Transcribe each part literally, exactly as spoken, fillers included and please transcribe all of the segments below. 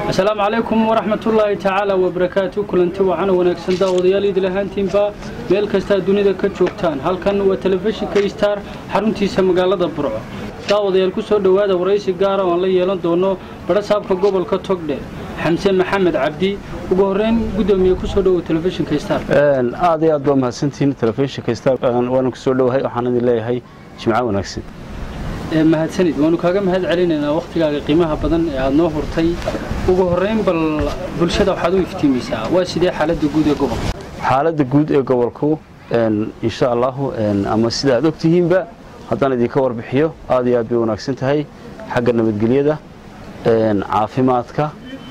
السلام عليكم ورحمة الله تعالى وبركاته. كلنتي وعنا ونكسن داوديال إذا لهانتين با ميل كستا دنيا كجوجتان halkan waa telefishinka Star xaruntiisa magaalada Burco. Daawadayaal ku soo dhawaada waraysi gaar ah oo la yeelan doono barasaabka gobolka Togdheer Xamse Maxamed Cabdi ugu horreyn gudoomiye ku soo dhaw telefishinka Star. een aad iyo aad baa mahadsantiin telefishinka Star waan ku soo dhawahay waxaan idin leeyahay jimco wanaagsan. ee mahadsanid waanu kaaga mahad celinaynaa waqtigaaga qiimaha badan ee aad noo hurtay ugu horreyn bal bulshada waxaad u iftiimisaa waa sidee xaaladda guud ee gobolka xaaladda guud ee gobolku een insha Allah een ama sida aad ogtihiinba haddana idin ka warbixiyo aad iyo aad bay wanaagsan tahay xagga nabadgelyada een caafimaadka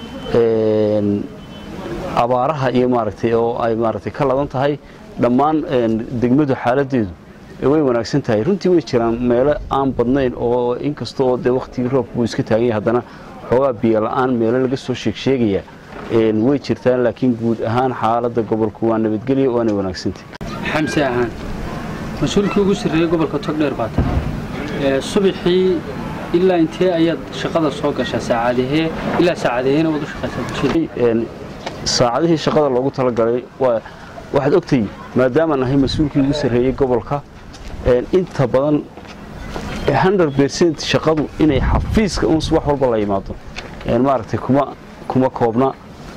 een abaaraha iyo maaragtay oo ay maaragtay ka ladan tahay dhammaan degmadu xaaladeedu way wanaagsan tahay runtii way jiraan meelo aan badnayn oo inkastoo de waqtigii roobku iska taagay haddana xoogaa biyo la'aan meelo laga soo sheeg sheegaya een way jirtaan laakiin guud ahaan xaaladda gobolku waa nabadgelyo oo wanaagsan tahay. Xamse ahaan mas'uulkii ugu sarreeyay gobolka Togdheer baa tahay ee subaxii ilaa intee ayaad shaqada soo gashaa saacadihee ilaa saacadihena wada shaqaysaa een saacadihii shaqada loogu talagalay waa waxaad ogtay maadaama nahay mas'uulkii ugu sarreeyay gobolka inta badan one hundred percent shaqadu inay xafiiska uu subax walba la yimaado een maaragtay kuma kuma koobna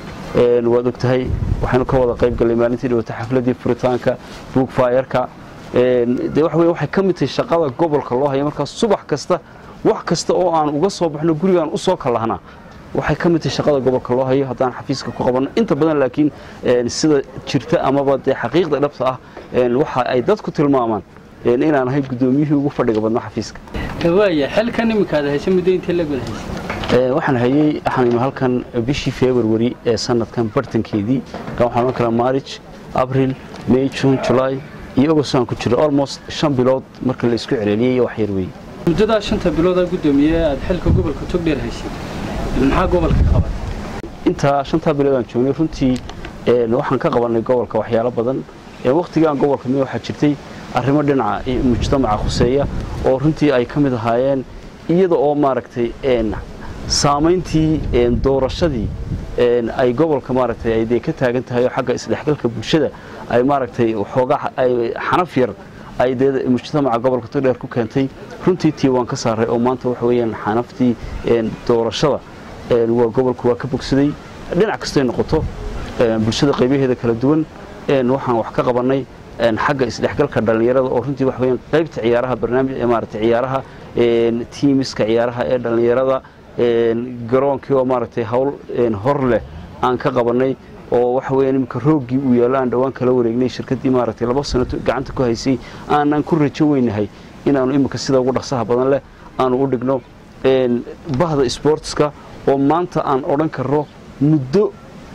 een waad ogtahay waxaanu ka wada qayb galay maalintii dhawata xafladii furitaanka book fire-ka een de wax weey waxay ka mid tahay shaqada gobolka loo hayo marka subax kasta wax kasta oo aan uga soo baxno gurigaan u soo kalahnaa waxay ka mid tahay shaqada gobolka loo hayo haddaan xafiiska ku qabanno inta badan laakiin sida jirta amaba de xaqiiqda dhabta ah een waxa ay dadku tilmaamaan in aan ahay gudoomiyihii ugu fadhiga badna xafiiska waaya halkan imikaada haysa muddo inta la gudahay ee waxaan hayay waxaan halkan bishii February ee sanadkan bartankeedii ka waxaan kala March April May June July iyo August aan ku jiro almost shan bilood marka la isku celceliyay wax yar weey muddada shanta bilood ee gudoomiye aad xilka gobolka Togdheer haysay maxaa gobolka qabay inta shanta bilood aan joognay runtii ee waxaan ka qabanay gobolka waxyaalo badan ee waqtigan gobolka mid waxa jirtay arrimo dhinaca mujtamaca khuseeya oo runtii ay ka mid ahaayeen iyada oo maaragtay een saameyntii een doorashadii een ay gobolka maaragtay ay ka taagan tahay xagga isdhexgalka bulshada ay maaragtay waxoogaa ay xanaf yar ay mujtamaca gobolka Togdheer ku keentay runtii tii waan ka saaray oo maanta wax weeyaan xanaftii een doorashada een waa gobolku waa ka bogsaday dhinac kasta ay noqoto bulshada qaybaheeda kala duwan een waxaan wax ka qabanay een xagga isdhexgalka dhalinyarada oo runtii wax weeyaan qaybta ciyaaraha barnaamij ee maaragtay ciyaaraha een teamiska ciyaaraha ee dhalinyarada een garoonkii oo maaragtay hawl een hor leh aan ka qabanay oo wax weeyaan imka roogii uu yeelaan dhawaan kala wareegnay shirkadii maaragtay laba sano gacanta ku haysay aanan ku rajo weynahay inaanu imka sida ugu dhaqsaha badan leh aanu u dhigno een bahda sportska oo maanta aan oran karo muddo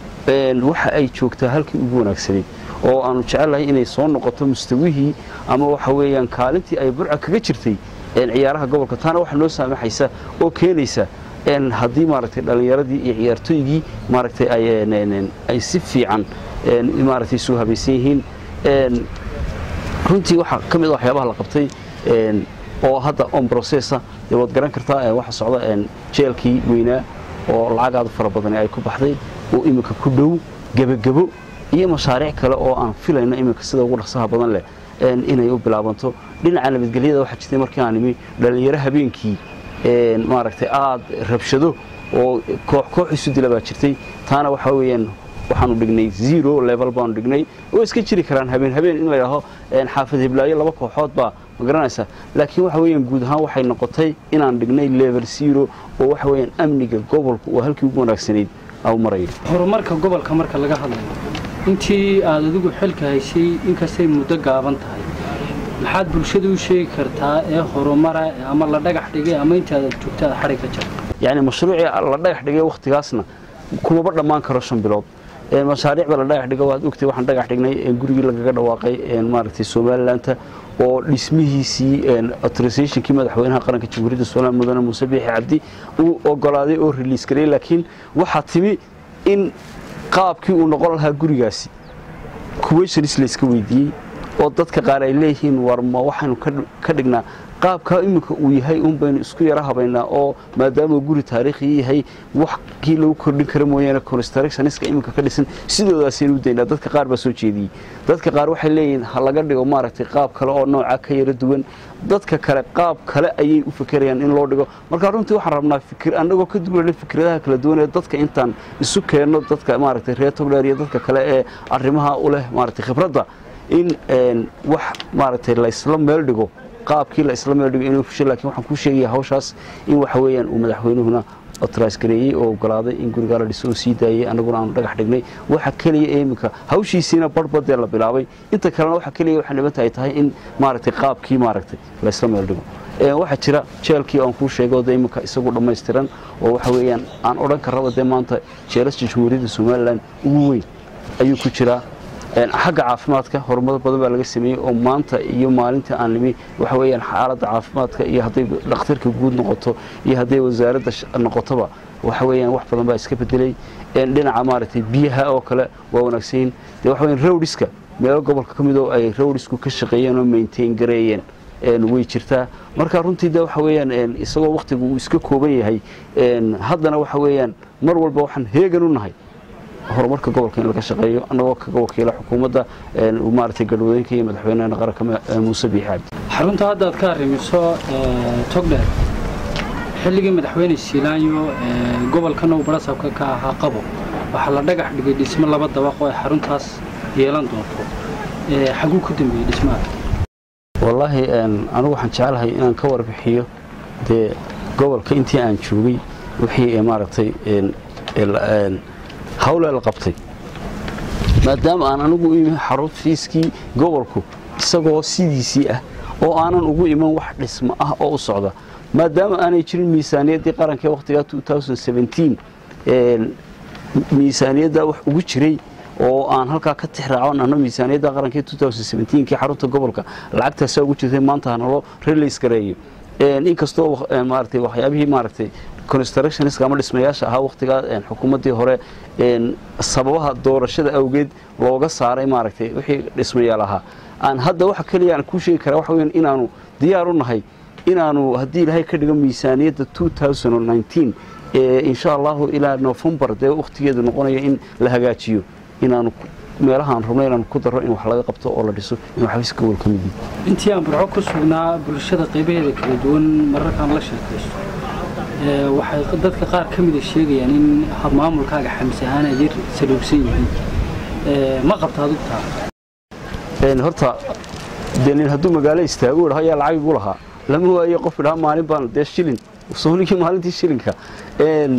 een waxa ay joogtaa halkii ugu wanaagsanay oo aanu jecelahay inay soo noqoto mustawihii ama waxa weeyaan kaalintii ay Burco kaga jirtay een ciyaaraha gobolka taana waxa noo saamaxaysa oo keenaysa een hadii maaragtay dhalinyaradii iyo ciyaartooygii maaragtay ay ay si fiican een maaragtay soo habaysan yihiin een runtii waxa kamid ah waxyaabaha la qabtay een oo hadda on processa ee wad garan kartaa waxa socda een jeelkii weynaa oo lacag aad fara badan ay ku baxday oo imika ku dhow gabagabo iyo mashaariic kale oo aan filayno imika sida ugu dhaqsaha badan leh een inay u bilaabanto dhinaca nabadgelyada waxa jirtay markii aan imi dhalinyaro habeenkii een maaragtay aad rabshado oo koox koox isu dilaba jirtay taana waxa weeyaan waxaanu dhignay zero level baan dhignay oo iska jiri karaan habeen habeen in la yiraahdo een xaafad hiblaayo laba kooxood ba ma garanaysa laakiin waxa weeyaan guud ahaan waxay noqotay inaan dhignay level zero oo waxa weeyaan amniga gobolka oo halkii ugu wanaagsaneyd aw maray horumarka gobolka marka laga hadlayo intii aad adigu xilka haysay inkastay muddo gaaban tahay maxaad bulshada u sheegi kartaa ee horumara ama la dhagax dhigay ama inta aad joogtaa xariga jirta yani mashruuci la dhagax dhigay waqtigaasna kuma ba dhamaan karo shan bilood ee mashaariicda la dhagax dhigay waad ogtay waxaan dhagax dhignay ee gurigii lagaga dhawaaqay ee maaragtay Soomaaliland oo dhismihiisii ee authorizationkii madaxweynaha qaranka Jamhuuriyadda Soomaaliya mudane Muuse Biixi Cabdi uu ogolaaday oo release garay laakiin waxa timi in qaabkii uu noqon lahaa gurigaasi kuweyshanis la iska weydiiyay oo dadka qaar ay leeyihiin war ma waxaanu ka dhignaa qaabka iminka uu yahay un baynu isku yara habaynaa oo maadaama guri taariikhi yahay wax kii lagu kordhin kara mooyaane constructioniska iminka ka dhisan sidoodaasaynu u daynaa dadka qaar baa soo jeediyey dadka qaar waxay leeyihiin ha laga dhigo maaragtay qaab kale oo nooca ka yara duwan dadka kale qaab kale ayay u fikirayaan in loo dhigo marka runtii waxaan rabnaa fikir annagoo ka duulana fikradaha kala duwan ee dadka intaan isu keenno dadka maaragtay reer togdheer iyo dadka kale ee arrimaha u leh maaragtay khibradda in wax maaragtay la isla meel dhigo qaabkii la isla meel dhigo inuu fusho laakiin waxaan kuu sheegayaa hawshaas in waxa weeyaan uu madaxweynuhuna authorize gareeyey oo ogolaaday in gurigaa la dhiso oo sii daayey annaguna aanu dhagax dhignay waxa keliya ee iminka hawshiisiina badhbadee la bilaabay inta kalena waxa keliya waxay dhibanta ay tahay in maaragtay qaabkii maaragtay la isla meel dhigo waxaa jira jeelkii aan kuu sheegay oo dee iminka isagu dhammaystiran oo waxa weeyaan aan odhan karraba dee maanta jeelasha jamhuuriyadda somalilan ugu weyn ayuu ku jiraa xagga caafimaadka horumar badan baa laga sameeyey oo maanta iyo maalintii aan nimi waxa weeyaan xaaladda caafimaadka iyo hadday dhakhtarka guud noqoto iyo hadday wasaaradda noqotoba waxa weeyaan wax badan baa iska bedelay dhinaca maaragtay biyaha oo kale waa wanaagsanyiin dee waxa weeyaan rowdiska meelo gobolka ka mid oo ay rowdisku ka shaqeeyeen oo maintain gareeyeen way jirtaa marka runtii de waxa weeyaan isagoo waqtigu uu iska kooban yahay haddana waxa weeyaan mar walba waxaan heegan u nahay horumarka gobolka in laga shaqeeyo annagoo kaga wakiila xukuumadda maaragtay galwadooyinka iyo madaxweynaha qaranka muuse biixi cabdi xarunta hadda aad ka arrimiso togdheer xilligii madaxweyne siilaanyo gobolkana uu barasabka ka ahaa qabo waxaa la dhagax dhigay dhismo laba dabaq oo ay xaruntaas yeelan doonto xaguu ku dambeeyey dhismaha wallaahi anigu waxaan jeclahay inaan ka warbixiyo dee gobolka intii aan joogay wixii maaragtay hawle la qabtay maadaama aan anigu u imi xaruntiiskii gobolku isagoo sidiisii ah oo aanan ugu iman wax dhismo ah oo u socda maadaama aanay jirin miisaaniyaddii qaranka ee wakhtigaa miisaaniyadda wax ugu jiray oo aan halkaa ka tixraacon anna miisaaniyadda qaranka ee kii xarunta gobolka lacagtaasaa ugu jirtay maanta hanalo relays gareeyo inkastoo maaragtay waxyaabihii maaragtay constructioniska ama dhismayaasha ahaa wakhtigaa xukuumaddii hore sababaha doorashada awgeed looga saaray maaragtay wixii dhismayaal ahaa aan hadda waxa keliya aan kuu sheegi karaa waxa weeyaan inaanu diyaar u nahay inaanu haddii ilaahay ka dhigo miisaaniyadda insha allahu ilaa November dee wakhtigeedu noqonayo in la hagaajiyo inaanu meelahaan rabno inaanu ku daro in wax laga qabto oo la dhiso in waxbis ka wal kamid intii aan burco ku sugnaa bulshada qaybaheeda kala duwan mararkaan la sheekaysto ee waxay dadka qaar ka mid ah sheegayaan in hab maamulkaaga xamsi ahaan ay jir saluubsan yihiin ee ma qabta adugta een horta deenin hadduu magaalo istaago waxa ayaa lacag ugu lahaa lama waayo qof dhaha maalin baan dee shilin soonigii maalintii shilinka een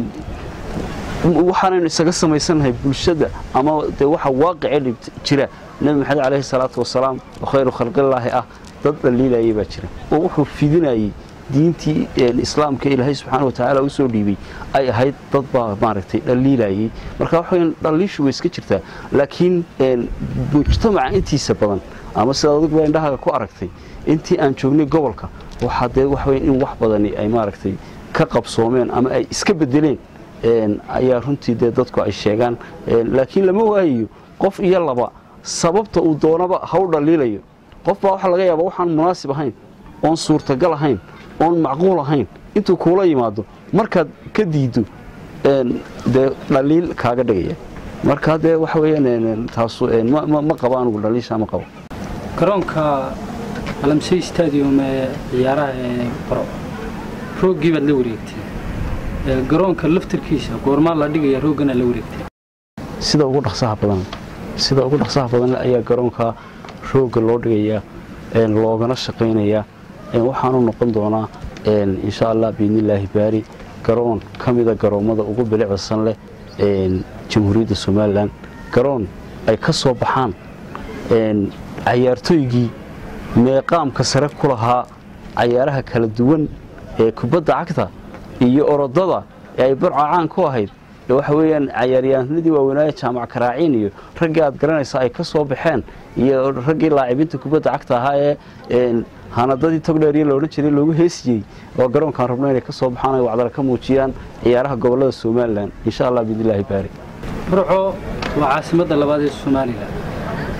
waxaan isaga samaysanahay bulshada ama de waxa waaqici jira nabi maxamed kaleey salaatu wasalaam khayru khalqillaahi ah dad dhaliilay baa jira oo wuxuu fidinayay diintii islaamka ilaahay subhanahu wa ta'ala u soo dhiibay ay ahayd dad baa maaragtay dhaliilay marka waxaan dhaliishu way iska jirtaa laakiin mujtamaca intiisa badan ama sida adag baa indhaha ku aragtay intii aan joognay gobolka waxa de wax weyn in wax badan ay maaragtay ka qabsoomeen ama ay iska bedeleen een ayaa runtii dadku ay sheegaan laakiin lama waayo qof iyo laba sababta uu doonaba haw dhaliilayo qof baa waxa laga yaabaa waxaan munaasib ahayn oon suurtagal ahayn oon macquul ahayn intuu kula yimaado marka ka diido een de dhaliil kaaga dhigaya marka de waxa weeyaan taas ma ma qabaan ugu dhaliisha ma qabo garoonka alamsey stadium ee ciyaaraha ee baro roogii baad la wareegtay garoonka laftirkiisa goorma la dhigaya roogana la wareegtay sida ugu dhaqsaha badan sida ugu dhaqsaha badan ayaa garoonka rooga loo dhigaya een loogana shaqeynaya een waxaanu noqon doonaa een insha Allah biidnillaahi baari garoon kamida garoomada ugu bilicsan leh een jamhuuriyadda Soomaaliland garoon ay ka soo baxaan een ciyaartooygii meeqaamka sare ku lahaa ciyaaraha kala duwan ee kubadda cagta iyo orodada ay burcaan ku ahayd waxa weeyaan ciyaaryahanadii waaweynaa jaamac Karaaciin iyo ragga aad garanaysa ay ka soo baxeen iyo raggii laacibinta kubadda cagta ahaa ee hanadadii togdheer loo oran jiray loogu heesiyay oo garoonkan rabnaa inay ka soo baxaan ay wacdar ka muujiyaan ciyaaraha gobolada Soomaaliland insha Allah biidnillaahi baari burco waa caasimadda labaad ee Soomaaliland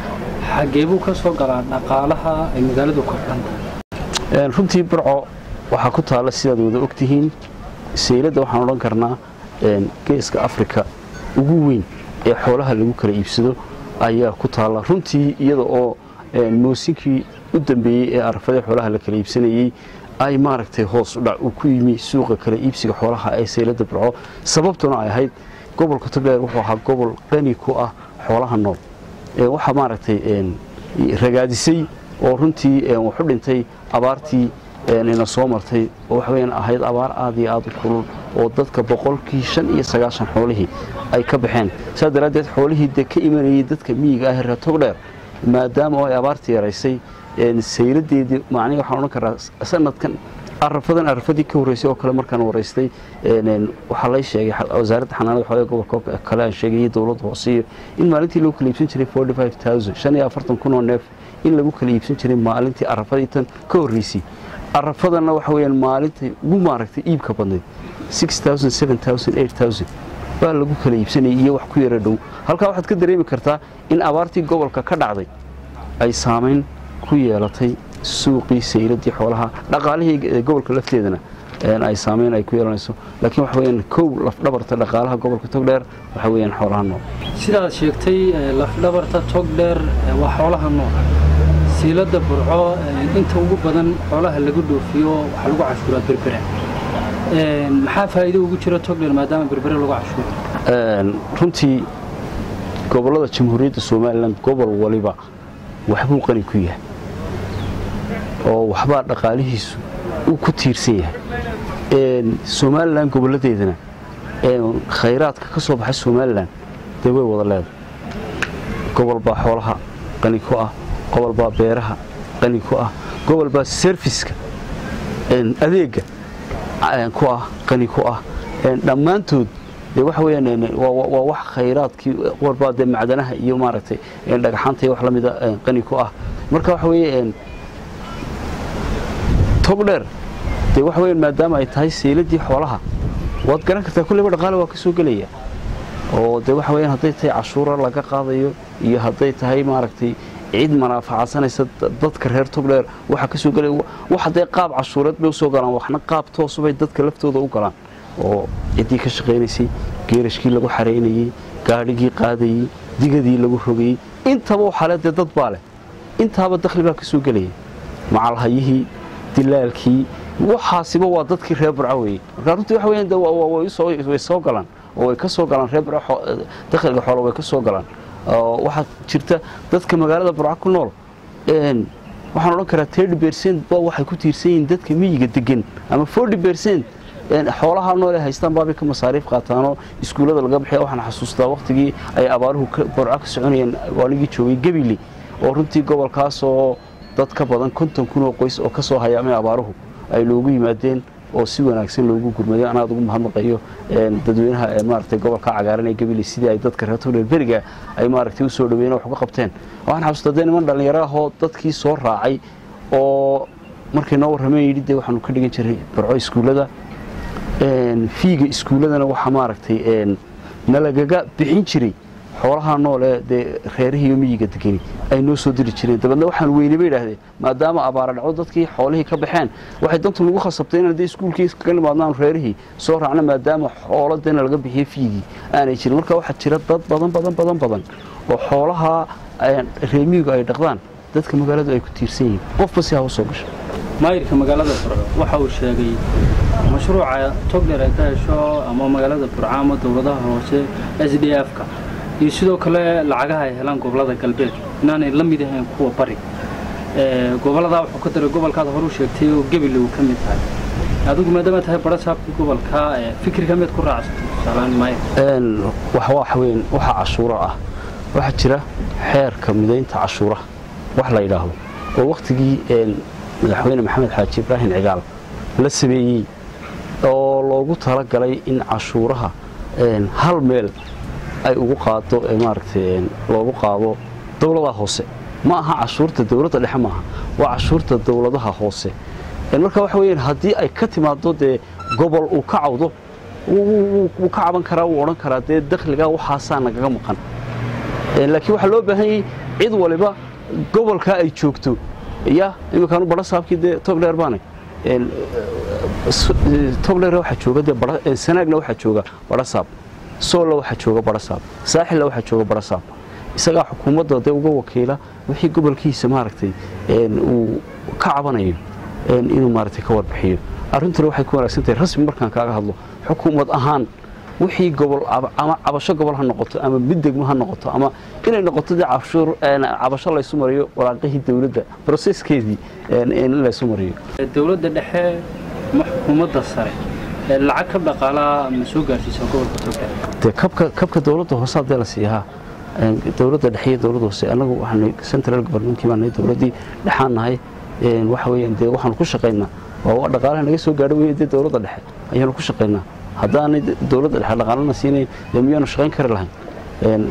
xageebuu ka soo galaa dhaqaalaha ay magaaladu ka dhan runtii Burco waxa ku taala sidaad wada ogtihiin seylada waxaan oran karnaa geeska Afrika ugu weyn ee xoolaha lagu kala iibsado ayaa ku taala runtii iyada oo moosikii u dambeeyay ee arfada xoolaha la kala iibsanayay ay maaragtay hoos u dhac u ku yimi suuqa kala iibsiga xoolaha ee seylada Burco sababtuna ay ahayd gobolka Togdheer wuxuu ahaa gobol qani ku ah xoolaha nool ee waxa maaragtay ragaadisay oo runtii wuxuu dhintay abaartii ina soo martay oo wax weyn ahayd abaar aad iyo aad u kulul oo dadka boqolkiiba shan iyo sagaashan xoolihii ay ka baxeen sadaradeed xoolihii de ka imanayay dadka miyiga ah ee Togdheer maadaama ay abaartii yaraysay seyladeedii macnaheedu waxaan oran karaa sanadkan arfadan arfadii ka horeysay oo kale markaan wareystay waxa la sheegay wasaaradda xanaanada xoolaha gobolka kale aan sheegay dawladda hoose in maalintii lagu kala iibsan jiray forty-five thousand shan iyo afartan kun oo neef in lagu kala iibsan jiray maalintii arfadii tan ka horeysay arfadana waxa weeyaan maalintii ugu maaragtay iibka badneed six thousand seven thousand eight thousand baa lagu kala iibsanay iyo wax ku yara dhow halka waxaad ka dareemi kartaa in abaartii gobolka ka dhacday ay saameyn ku yeelatay suuqii seyladii xoolaha dhaqaalihii gobolka lafteedana ay saameyn ay ku yeelanayso laakiin waxa weeyaan koow laf dhabarta dhaqaalaha gobolka Togdheer waxa weeyaan xoolaha nool sidaad sheegtay laf dhabarta Togdheer waa xoolaha nool seylada Burco inta ugu badan xoolaha lagu dhoofiyo waxa lagu cashuuraa berbera een maxaa faa'iido ugu jira Togdheer maadaama berbera lagu cashuuro een runtii gobolada Jamhuuriyadda Soomaaliland gobol waliba waxbuu qani ku yahay oo waxba dhaqaalihiisu uu ku tiirsan yahay een Soomaaliland goboladeedana een khayraadka ka soo baxay Soomaaliland day way wada leedahay gobol baa xoolaha qani ku ah gobol baa beeraha qani ku ah gobol baa serviceka een adeega aan ku ah qani ku ah een dhamaantood de waxa weeyaan waa wax khayraadkii qorbaad macdanaha iyo maaragtay een dhagaxaanta iyo wax la mid ah qani ku ah marka waxa weeyaan Togdheer de waxa weeyaan maadaama ay tahay seeladii xoolaha waad garan kartaa kulli dhaqaale waa ka soo galaya oo de waxa weeyaan haday tahay cashuura laga qaadayo iyo haday tahay maaragtay cid manaafacasanaysa dadka reer Togdheer waxa ka soo galay waxa day qaab cashuureed bay soo galaan waxna qaab toos bay dadka laftooda u galaan oo cidii ka shaqeynayay geerashkii lagu xareynayay gaadhigii qaadayay digadii lagu rogay intaba xaaladda dad baale intaba dakhli baa ka soo galay macalhayihii dilaalkii waxaasiba waa dadkii reer Burco weey marka runtii waxa weeyaan way soo way soo galaan oo way ka soo galaan reer Burco dakhliga xoolo way ka soo galaan waxa jirta dadka magaalada Burco ku nool een waxaan oran karaa thirty percent ba waxay ku tiirsan yihiin dadka miyiga degan ama forty percent een xoolaha nool ee haystaan baabay ka masaariif qaataano iskuulada laga bixiyo waxaan xasuustaa waqtigii ay abaaruhu Burco ka soconayeen waligii joogay Gabiley oo runtii gobolkaas oo dad ka badan konton kun oo qoys oo ka soo hayaamay abaaruhu ay loogu yimaadeen oo si wanaagsan loogu gurmaday ana ugu mahadnaqayo een dadweynaha ee maartay gobolka cagaaran ee Gabiley sidii ay dadka reer Togdheer beriga ay maartay u soo dhaweeyeen wax uga qabteen waxaan xasuustaa niman dhalinyaro ah oo dadkii soo raacay oo markii noo warramay yidhi waxaanu ka dhigan jiray Burco iskuulada een fiiga iskuuladana waxa maartay een nalagaga bixin jiray xoolaha nool ee reerihii miyiga degan ay noo soo diri jireen dabadna waxaan weynay yiraahdeen maadaama abaar dhaco dadkii xoolihii ka baxeen waxay dantu lagu khasabtay in iskuulkiisa ka nimaadnaan reerihii soo raacna maadaama xooladeena laga bixiyay fiigi aanay jirin marka waxa jira dad badan badan badan badan oo xoolaha reer miyiga ay dhaqdaan dadka magaalada ay ku tiirsan yihiin qofba si hawo soo gasho maayirka magaalada Burco waxa uu sheegay mashruuca Togdheer ay ka hesho ama magaalada Burco ama dawladaha hoose S D F-ka iyo sidoo kale lacagaha ay helaan gobolada galbeed inaanay la mid ahayn kuwa bari ee gobolada wuxuu ka daray gobolkaada hor u sheegtay oo Gabiley uu ka mid tahay adigu maadaama tahay barasaabka gobolka ee fikirka mid ku raacsan salaan maay een waxa waxa weyn waxa cashuura ah waxa jira xeerka mideynta cashuuraha wax la yiraahdo oo waqtigii een madaxweyne Maxamed Xaaji Ibrahim Cigaal la sameeyay oo loogu tala galay in cashuuraha een hal meel ay ugu qaado ee maaragtay loogu qaado dawladaha hoose ma aha cashuurta dawladda dhexe ma aha waa cashuurta dawladaha hoose in marka waxa weeyaan hadii ay ka timaado de gobol uu ka cawdo uu ka caban karaa uu oran karaa de dakhliga waxa saan naga maqan ee laakiin waxa loo baahan yahay cid waliba gobolka ay joogto ya imikaanu bara saabkii de togdheer baanay een togdheer waxa jooga de bara sanaagna waxa jooga bara saab soola waxa jooga bara saab saaxil waxa jooga bara saab isaga xukuumadda de uga wakiila wixii gobolkiisa maaragtay een uu ka cabanayo een inuu maaragtay ka warbixiyo arrintu waxay ku wanaagsantahay rasmi markaan kaaga hadlo xukuumad ahaan wixii gobol ama cabasho gobol ha noqoto ama mid degmo ha noqoto ama inay noqoto cabasho cabasho la isu mariyo walaaqihii dawladda processkeedii in la isu mariyo dawladda dhexe ma xukuumadda sare lacag ka dhaqaalaha ma soo gaarsiiso gobolka Togdheer kabka kabka dawladda hoose hadii la siiyaa dawladda dhexe dawladda hoose anagu waxaan central government kiimaanay dawladdii dhaxanahay waxa weeyaan de waxaan ku shaqeynaa waa dhaqaalaha naga soo gaadhay weeyay dawladda dhexe ayaan ku shaqeynaa haddaan dawladda dhexe dhaqaalana siinay damiyaanu shaqeyn kari lahayn een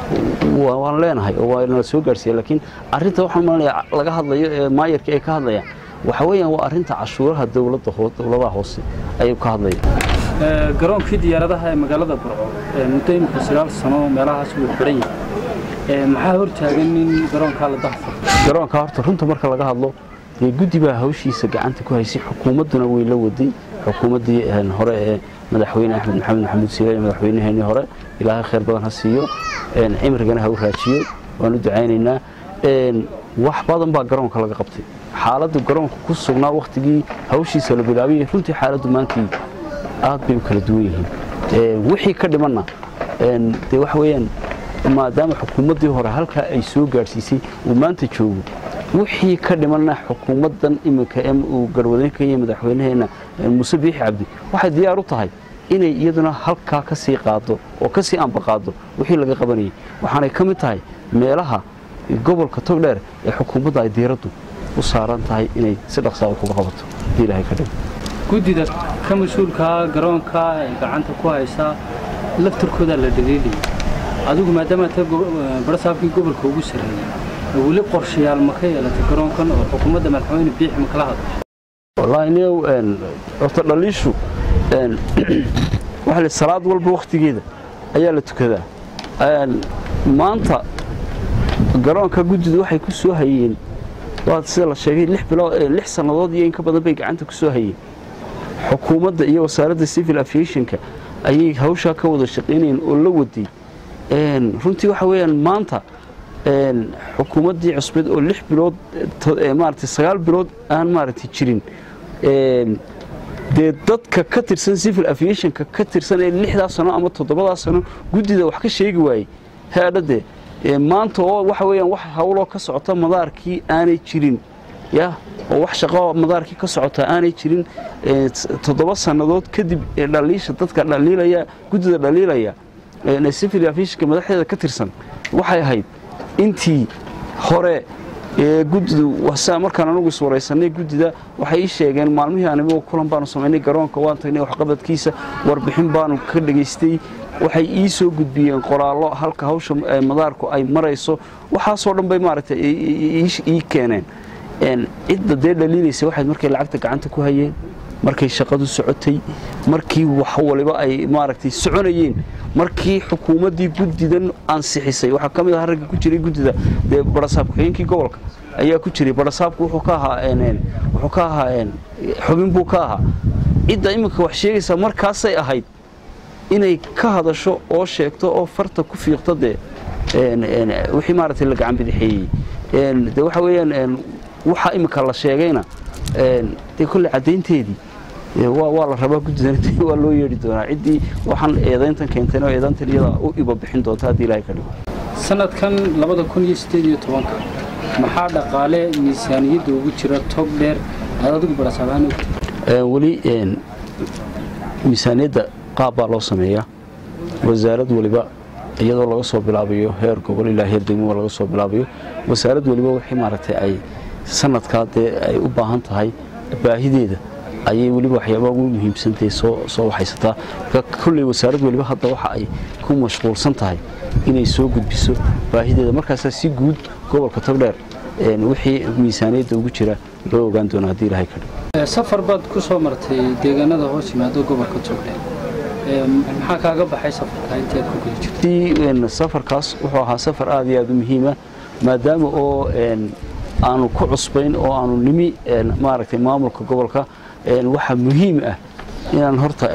waan leenahay oo waa inaan soo gaarsiiyay laakiin arinta waxaan malaya laga hadlayo ee maayarka ay ka hadlayaan waxa weeyaan waa arinta cashuuraha dawladda hoose dawladaha hoose ay ka hadlayaan ee garoonkii diyaaradaha ee magaalada Burco ee muddo imika sagaal sano meelahaas uu xiran yahay ee maxaa hor taagan in garoonka la dahfo garoonka horta runta marka laga hadlo ee guddi baa hawshiisa gacanta ku haysay xukuumaduna way la waday xukuumadii hore ee madaxweyne Axmed Maxamed Maxamuud Siiraay madaxweynaheennii hore ilaahay khayr badan ha siiyo een cimrigana ha u raajiyo waan u ducaynaynaa een wax badan baa garoonka laga qabtay xaaladdu garoonka ku sugnaa waqtigii hawshiisa la bilaabay runtii xaaladdu maanta aad bay u kala duwan yihiin ee wixii ka dhimanna een de wax weeyaan maadaama xukuumaddii hore halka ay soo gaarsiisay uu maanta joogo wixii ka dhimanna xukuumaddan imika ee uu garwadeenka iyo madaxweynaheena Muuse Biixi Cabdi waxay diyaar u tahay inay iyaduna halka ka sii qaado oo ka sii anba qaado wixii laga qabanayay waxaanay ka mid tahay meelaha gobolka Togdheer ee xukuumadda ay diiradu u saaran tahay inay si dhaqso ah uga qabato ilaahay ka dhig gudida ka mas'uulka garoonka ee gacanta ku haysa laftirkooda la dhigay adigu maadaama ta barasaabkii gobolka ugu sareeyay wali qorshayaal ma ka yeelatay garoonkan oo xukuumadda madaxweyne Biixi ma kala hadlo wallahi inuu een horta dhaliishu een waxa la salaad walba waqtigeeda ayaa la tukadaa een maanta garoonka gudidu waxay ku soo hayeen waa sida la sheegay lix bilood lix sanadood iyo in ka badan bay gacanta ku soo hayeen xukuumadda iyo wasaaradda civil aviation-ka ayay hawsha ka wada shaqeynayeen oo la waday een runtii waxa weeyaan maanta een xukuumaddii cusbad oo lix bilood maartay sagaal bilood aan maartay jirin een de dadka ka tirsan civil aviation-ka ka tirsan ee lixda sano ama toddobada sano gudida wax ka sheegi waayay heedade ee maanta oo waxa weeyaan wax hawlo ka socota madaarkii aanay jirin ya oo wax shaqo madaarkii ka socota aanay jirin toddoba sanadood kadib ee dhaliisha dadka dhaliilaya gudida dhaliilaya ee civil aviation-ka madaxdeeda ka tirsan waxay ahayd intii hore ee gudidu waxa markaan anagu is wareysanay gudida waxay ii sheegeen maalmihii anigu kulan baan sameynay garoonka waan tagnay wax qabadkiisa warbixin baan ka dhageystay waxay ii soo gudbiyeen qoraallo halka hawsha madaarku ay marayso waxa soo dhan bay maaragtay ii keeneen een cidda de dhaliilaysa waxay markay lacagta gacanta ku hayeen markay shaqadu socotay markii wax waliba ay maaragtay soconayeen markii xukuumaddii gudidan ansixisay waxa kamid ah rag ku jiray gudida de barasaab ku-xigeenkii gobolka ayaa ku jiray barasaabku wuxuu ka ahaa een wuxuu ka ahaa xubin buu ka ahaa cidda imika wax sheegaysa markaasay ahayd inay ka hadasho oo sheegto oo farta ku fiiqto de een een wixii maaragtay la gacan bidixiyay een de waxa weeyaan waxa imika la sheegayna een de kulli cadeynteedii waa waa la rabaa gudidan waa loo yeeri doonaa cidii waxaan eedayntan keentay oo eedayntan iyada u iba bixin doonta hadii ilaahay ka dhigo sanadkan laba kun iyo siddeed iyo toban maxaa dhaqaale miisaaniyada ugu jira Togdheer adigu barasaabaan ee wali een miisaaniyada qaab baa loo sameeyaa wasaaradda waliba iyadoo laga soo bilaabayo heer gobol ilaa heer degmo laga soo bilaabayo wasaaradda waliba wixii maaragtay ay sanadka ay u baahan tahay baahideeda ayay waliba waxyaabo ugu muhiimsan tahay soo soo waxaysataa kulli wasaaradda waliba hadda waxa ay ku mashquulsan tahay inay soo gudbiso baahideeda markaas si guud gobolka Togdheer een wixii miisaaniyada ugu jira loo ogaan doono hadii ilaahay ka dhigo safar baad ku soo martay deegaanada hoos yimaado gobolka Togdheer ee maxaa kaaga baxay safarka inta ku jirtay een safarkaas wuxuu ahaa safar aad iyo aad u muhiim ah maadaama oo aanu ku cusbayn oo aanu nimi maaragtay maamulka gobolka waxa muhiim ah inaan horta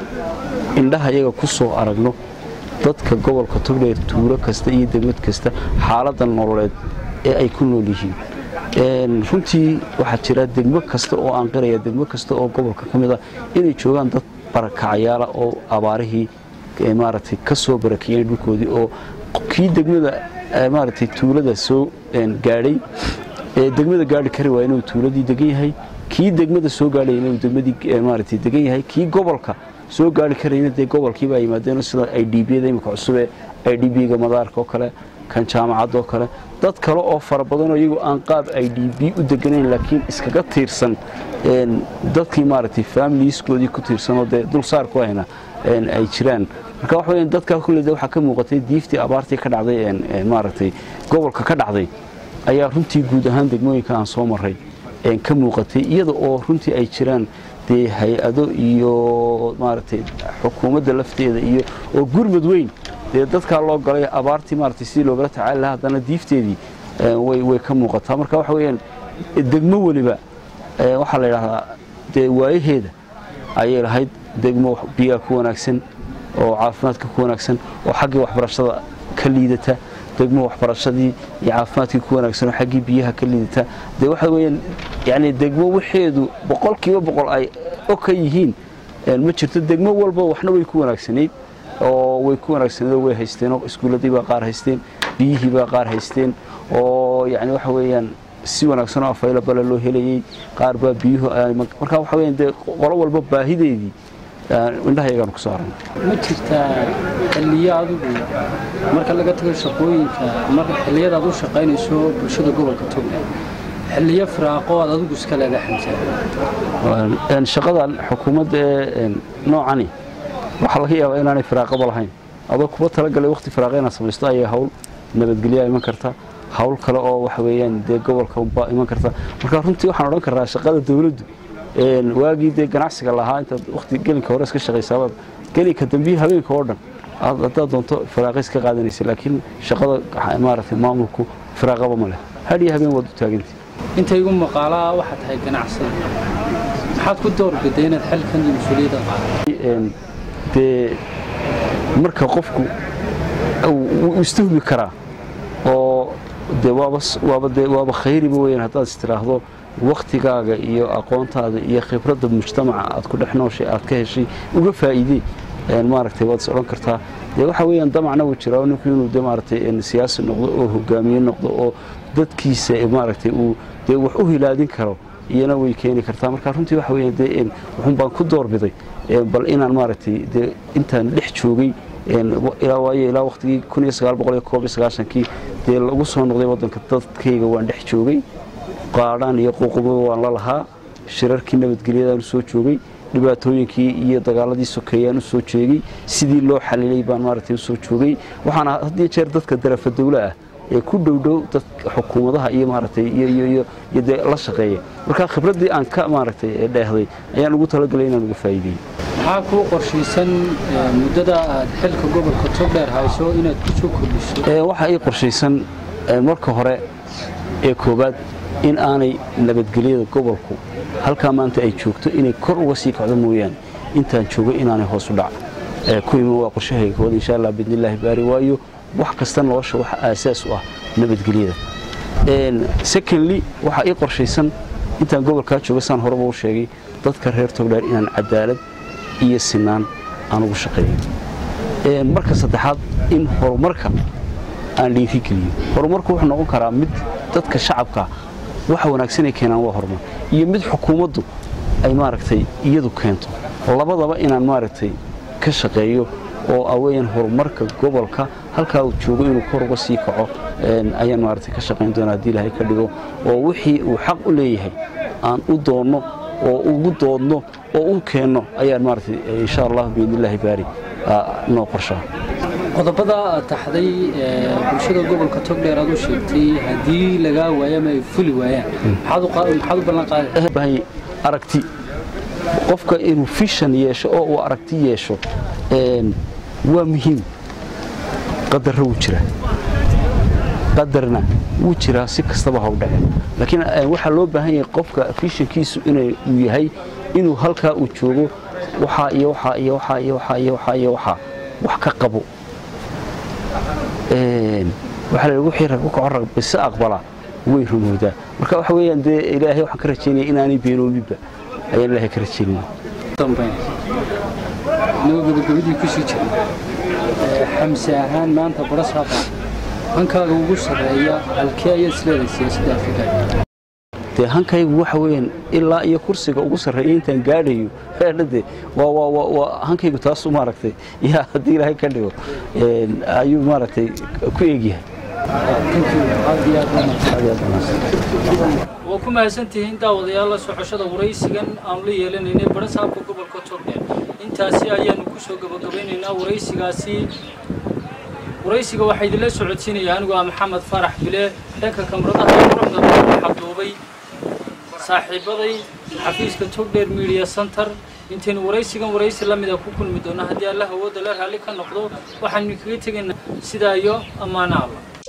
indhaha iyaga ku soo aragno dadka gobolka Togdheer tuuro kasta iyo degmad kasta xaaladda nololeed ee ay ku nool yihiin een runtii waxa jira degmo kasta oo aan qiraya degmo kasta oo gobolka kamid ah inay joogaan dad barakacayaal oo abaarihii ee maaragtay ka soo barakiyeen dhulkoodii oo kii degmada maaragtay tuulada soo gaadhay ee degmada gaadhi kari waa inuu tuuladii degan yahay kii degmada soo gaadhay inuu degmadii maaragtay degan yahay kii gobolka soo gaadhi karayna de gobolkii baa yimaadeen sida ay D B-da imika cusub ee ay D B-ga madaarka oo kale kan jaamacad oo kale dad kale oo fara badan oo iyagu aan qaab ay D B u deganeen laakiin iskaga tiirsan een dadkii maaragtay familieskoodii ku tiirsan oo de dul saar ku hayna een ay jiraan marka wax weyn dadka kulleeda waxa ka muuqatay diiftii abaartii ka dhacday een maaragtay gobolka ka dhacday ayaa runtii guud ahaan degmooyinka aan soo maray een ka muuqatay iyada oo runtii ay jiraan de hay'ado iyo maaragtay xukuumadda lafteeda iyo oo gurmad weyn de dadka loo galay abaartii maaragtay si looga tacaal lahaa hadana diifteedii way way ka muuqataa marka waxa weeyaan degmo waliba waxa la yiraahdaa de waayaheeda ayay lahayd degmo biyo ku wanaagsan oo caafimaadka ku wanaagsan oo xagga waxbarashada ka liidata degmo waxbarashadii iyo caafimaadkii ku wanaagsan oo xagga biyaha ka liidata de waxa weeyaan yani degmo waxeedu boqolkiiba boqol ay ka yihiin ma jirto degmo walba waxna way ku wanaagsaneed oo way ku wanaagsaneed way haysteen oo iskuuladii baa qaar haysteen biyihii baa qaar haysteen oo yani waxa weeyaan si wanaagsan oo available loo helayay qaar baa biyuhu marka waxa weeyaan de qolo walba baahideedii indhaha iyagaan ku soo aragno ma jirtaa xilliyadu marka laga tago shaqooyinka marka xilliyada u shaqaynayso bulshada gobolka Togdheer xilliyo firaaqo aad adigu iska leedahay xamsa een shaqada xukuumadda ee noocani waxa laga yaabaa inaanay firaaqo lahayn adoo kuba tala galay waqti firaaqeena samaysto ay hawl nabadgelyo iman karta hawl kale oo wax weeyaan de gobolka u iman karta marka runtii waxaan oran karaa shaqada dawladdu een waagii de ganacsiga lahaa inta waqti gelinka hore iska shaqeysaba gelinka dambiye habeenka oo dhan aad doonto firaaqis ka qaadanaysa laakiin shaqada maaragtay maamulku firaaqaba ma leh hadiya habeen wad u taagantay inta igu maqaalaa waxa tahay ganacsi maxaad ku doorbiday inaad xilkan iyo mas'uuliyadda qaadato de marka qofku uu istuhmi karaa oo de waaba waaba de waaba khayriba weeyaan hadaad istiraahdo waqtigaaga iyo aqoontaada iyo khibradda mujtamaca aad ku dhaxnooshay aad ka heshay uga faa'iiday een maaragtay waad socon kartaa de waxa weeyaan damacna uu jiro inuu inuu de maaragtay siyaasi noqdo oo hogaamiye noqdo oo dadkiisa maaragtay uu de wax u hilaadin karo iyana way keeni kartaa marka runtii waxa weeyaan de in waxun baan ku doorbiday bal inaan maaragtay de intaan dhex joogay een ilaa waayo ilaa waqtigii kun iyo sagaal boqol iyo koob iyo sagaashan kii de lagu soo noqday wadanka dadkayga waan dhex joogay qaadaan iyo ququbo waan la lahaa shirarkii nabadgelyada soo joogay dhibaatooyinkii iyo dagaaladii sokeeyaan u soo jeegay sidii loo xalilay baan maaragtay soo joogay waxaana hadii jeer dadka darafa dawladda ee ku dhowdhow dad xukuumadaha iyo maaragtay iyo iyo iyo la shaqeeya marka khibradii aan ka maaragtay dheehday ayaan ugu talagalay inaan uga faa'iideeyo maxaa ku qorshaysan muddada aad xilka gobolka Togdheer hayso inaad ku soo kordhiso ee waxa ay qorshaysan marka hore ee koobaad in aanay nabadgelyada gobolku halka maanta ay joogto inay kor uga sii kacdo mooyaan intaan joogo inaanay hoos u dhac ee ku iman waa qorshahayga wada insha Allah bidnilaahi baari waayo wax kasta nolosha waxa aasaas u ah nabadgelyada een secondly waxa ay qorshaysan intaan gobolka joogo san horeba u sheegay dadka reer Togdheer inaan cadaalad iyo sinaan aan ugu shaqeeyo een marka saddexaad in horumarka aan dhiirigeliyo horumarku wuxuu noqon karaa mid dadka shacabka waxa wanaagsan ay keenaan waa horumar iyo mid xukuumaddu ay maaragtay iyadu keento labadaba inaan maaragtay ka shaqeeyo oo aween horumarka gobolka halka uu joogo inuu kor uga sii kaco een ayaan maaragtay ka shaqeyn doonaa hadii Ilaahay ka dhigo oo wixii uu xaq u leeyahay aan u doono oo ugu doodno oo u keeno ayaan maaragtay insha Allah biidnillaahi baari noo qorshaa qodobada taxday bulshada gobolka Togdheer aad u sheegtay hadii laga waayo ma ay fuli waayaan maxaad u maxaad u ballan qaaday aragti qofka inuu vision yeesho oo uu aragti yeesho een waa muhiim qadar uu jira qadarna wuu jiraa si kastaba ha u dhace laakiin waxa loo baahan yahay qofka visionkiisu inuu yahay inuu halka uu joogo waxa iyo waxa iyo waxa iyo waxa iyo waxa iyo waxa wax ka qabo ee waxa la ugu xiraa ku qoraq bis aqbala way rumooda marka waxa weeyaan de ilaahay waxaan ka rajeenay inaanay beenoomiba ay ilaahay ka rajeenay dambeyn نوجد جودي كشيء حمسة هان ما أنت براسها هنكا وجوش هي الكياس للسياسة الأفريقية. ده هنكا يوحوين إلا يكرسي وجوش الرئيين تنقاريو هذا و و و و هنكا يقتصوا ماركتي يا دي له كله أيو ماركتي كويجيه. وكما سنتين داود يلا سوحشة ورئيسيا أملي يلين إني براسها قبل كتورنا. intaasi ayaan ku soo gabagabaynaynaa waraysigaasi waraysiga waxa idin la socodsiinaya anigu ah Maxamed Farax Bile dhanka kamaradaha quruxda badan xabdoobay saaxiibaday xafiiska Togdheer Media Center intaan waraysigan waraysi la mid ah ku kulmi doona hadii Allah awooda la raali ka noqdo waxaan kaga tagaynaa sida iyo amaana Allah